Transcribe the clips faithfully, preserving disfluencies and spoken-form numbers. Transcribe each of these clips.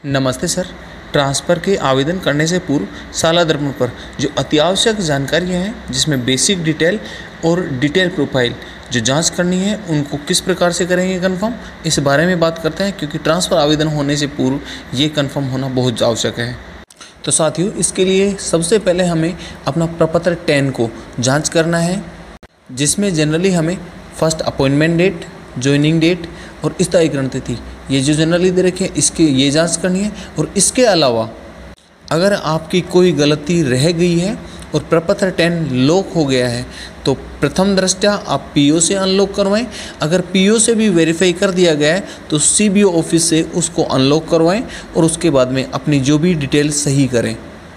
नमस्ते sir. Transfer के आवेदन करने से पूर्व साला दर्पण पर जो अत्यावश्यक जानकारियाँ हैं, जिसमें बेसिक डिटेल और डिटेल प्रोफाइल जो जांच करनी है, उनको किस प्रकार से करेंगे कंफर्म, इस बारे में बात करते हैं। क्योंकि ट्रांसफ़र आवेदन होने से पूर्व ये कंफर्म होना बहुत आवश्यक है। तो साथियों, इसके लिए सबसे पहले हमें अपना प्रपत्र टेन को जाँच करना है, जिसमें जनरली हमें first appointment date, joining date और स्थायीकरण तिथि, ये जो जनरली दे रखे हैं, इसकी ये जांच करनी है। और इसके अलावा अगर आपकी कोई गलती रह गई है और प्रपत्र टेन लॉक हो गया है, तो प्रथम दृष्टया आप पीओ से अनलॉक करवाएं। अगर पीओ से भी वेरीफाई कर दिया गया है तो सीबीओ ऑफिस से उसको अनलॉक करवाएं और उसके बाद में अपनी जो भी डिटेल सही करें।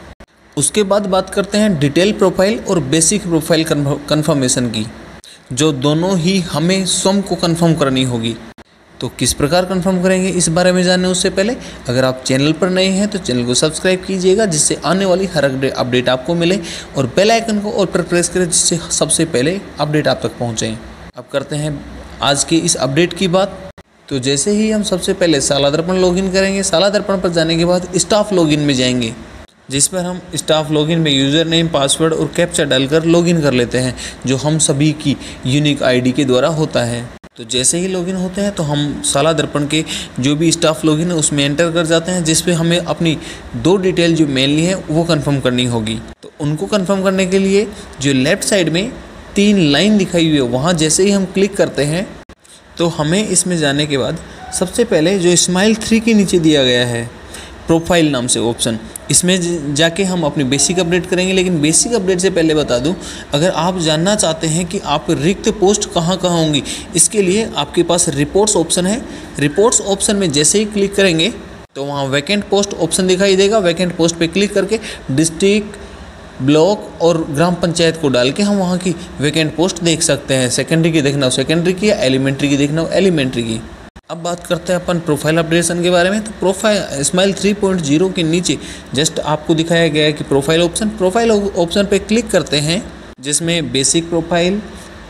उसके बाद बात करते हैं डिटेल प्रोफाइल और बेसिक प्रोफाइल कन्फर्मेशन की, जो दोनों ही हमें स्वयं को कन्फर्म करनी होगी। तो किस प्रकार कंफर्म करेंगे, इस बारे में जानने उससे पहले अगर आप चैनल पर नए हैं तो चैनल को सब्सक्राइब कीजिएगा, जिससे आने वाली हर अपडेट आपको मिले, और बेल आइकन को ऑल पर प्रेस करें, जिससे सबसे पहले अपडेट आप तक पहुंचे। अब करते हैं आज के इस अपडेट की बात। तो जैसे ही हम सबसे पहले साला दर्पण लॉगिन करेंगे, साला दर्पण पर जाने के बाद स्टाफ लॉगिन में जाएंगे, जिस पर हम स्टाफ लॉगिन में यूज़र नेम, पासवर्ड और कैप्चा डालकर लॉगिन कर लेते हैं, जो हम सभी की यूनिक आईडी के द्वारा होता है। तो जैसे ही लॉगिन होते हैं तो हम साला दर्पण के जो भी स्टाफ लॉगिन है उसमें एंटर कर जाते हैं, जिस पे हमें अपनी दो डिटेल जो मेनली है वो कंफर्म करनी होगी। तो उनको कंफर्म करने के लिए जो लेफ़्ट साइड में तीन लाइन दिखाई हुई है, वहाँ जैसे ही हम क्लिक करते हैं तो हमें इसमें जाने के बाद सबसे पहले जो स्माइल थ्री के नीचे दिया गया है प्रोफाइल नाम से ऑप्शन, इसमें जाके हम अपनी बेसिक अपडेट करेंगे। लेकिन बेसिक अपडेट से पहले बता दूं, अगर आप जानना चाहते हैं कि आप रिक्त पोस्ट कहां कहां होंगी, इसके लिए आपके पास रिपोर्ट्स ऑप्शन है। रिपोर्ट्स ऑप्शन में जैसे ही क्लिक करेंगे तो वहां वैकेंट पोस्ट ऑप्शन दिखाई देगा। वैकेंट पोस्ट पे क्लिक करके डिस्ट्रिक्ट, ब्लॉक और ग्राम पंचायत को डाल के हम वहाँ की वैकेंट पोस्ट देख सकते हैं। सेकेंडरी की देखना हो सेकेंडरी की, या एलिमेंट्री की देखना हो एलिमेंट्री की। अब बात करते हैं अपन प्रोफाइल अपडेशन के बारे में। तो profile smile three point zero के नीचे जस्ट आपको दिखाया गया है कि प्रोफाइल ऑप्शन प्रोफाइल ऑप्शन पे क्लिक करते हैं, जिसमें बेसिक प्रोफाइल,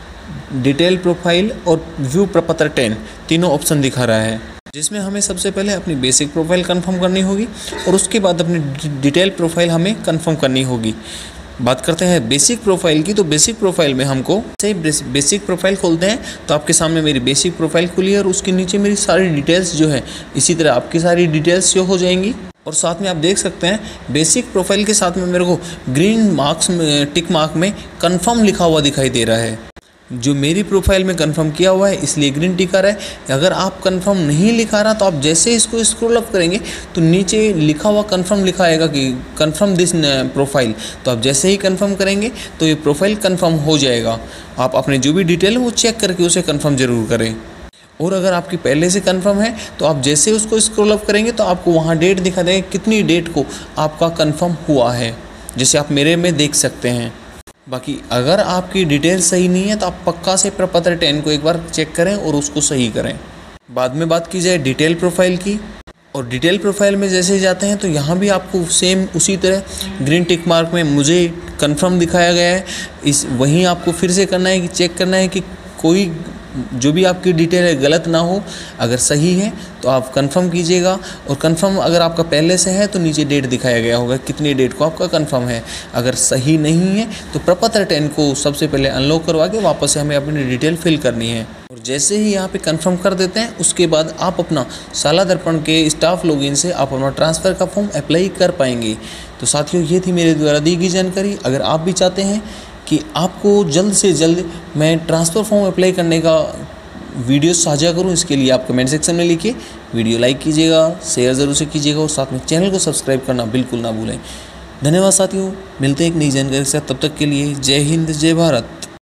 डिटेल प्रोफाइल और व्यू प्रपत्र टेन तीनों ऑप्शन दिखा रहा है, जिसमें हमें सबसे पहले अपनी बेसिक प्रोफाइल कंफर्म करनी होगी और उसके बाद अपनी डिटेल प्रोफाइल हमें कंफर्म करनी होगी। बात करते हैं बेसिक प्रोफाइल की। तो बेसिक प्रोफाइल में हमको से बेसिक प्रोफाइल खोलते हैं तो आपके सामने मेरी बेसिक प्रोफाइल खुली है और उसके नीचे मेरी सारी डिटेल्स जो है इसी तरह आपकी सारी डिटेल्स शो हो जाएंगी। और साथ में आप देख सकते हैं बेसिक प्रोफाइल के साथ में मेरे को ग्रीन मार्क्स में टिक मार्क में कंफर्म लिखा हुआ दिखाई दे रहा है, जो मेरी प्रोफाइल में कंफर्म किया हुआ है, इसलिए ग्रीन टिक आ रहा है। अगर आप कंफर्म नहीं लिखा रहा तो आप जैसे इसको स्क्रॉल अप करेंगे तो नीचे लिखा हुआ कंफर्म लिखा आएगा कि कंफर्म दिस प्रोफाइल। तो आप जैसे ही कंफर्म करेंगे तो ये प्रोफाइल कंफर्म हो जाएगा। आप अपने जो भी डिटेल है वो चेक करके उसे कंफर्म जरूर करें। और अगर आपकी पहले से कंफर्म है तो आप जैसे उसको स्क्रॉल अप करेंगे तो आपको वहाँ डेट दिखा देगा कितनी डेट को आपका कंफर्म हुआ है, जैसे आप मेरे में देख सकते हैं। बाकी अगर आपकी डिटेल सही नहीं है तो आप पक्का से प्रपत्र टेन को एक बार चेक करें और उसको सही करें। बाद में बात की जाए डिटेल प्रोफाइल की, और डिटेल प्रोफाइल में जैसे ही जाते हैं तो यहाँ भी आपको सेम उसी तरह ग्रीन टिक मार्क में मुझे कंफर्म दिखाया गया है। इस वहीं आपको फिर से करना है कि चेक करना है कि कोई जो भी आपकी डिटेल है गलत ना हो। अगर सही है तो आप कंफर्म कीजिएगा, और कंफर्म अगर आपका पहले से है तो नीचे डेट दिखाया गया होगा कितनी डेट को आपका कंफर्म है। अगर सही नहीं है तो प्रपत्र टेन को सबसे पहले अनलॉक करवा के वापस से हमें अपनी डिटेल फिल करनी है। और जैसे ही यहाँ पे कंफर्म कर देते हैं उसके बाद आप अपना साला दर्पण के स्टाफ लॉगिन से आप अपना ट्रांसफ़र का फॉर्म अप्लाई कर पाएंगे। तो साथियों, ये थी मेरे द्वारा दी गई जानकारी। अगर आप भी चाहते हैं कि आपको जल्द से जल्द मैं ट्रांसफ़र फॉर्म अप्लाई करने का वीडियो साझा करूं, इसके लिए आप कमेंट सेक्शन में लिखिए। वीडियो लाइक कीजिएगा, शेयर ज़रूर से कीजिएगा और साथ में चैनल को सब्सक्राइब करना बिल्कुल ना भूलें। धन्यवाद साथियों, मिलते हैं एक नई जानकारी के साथ। तब तक के लिए जय हिंद, जय भारत।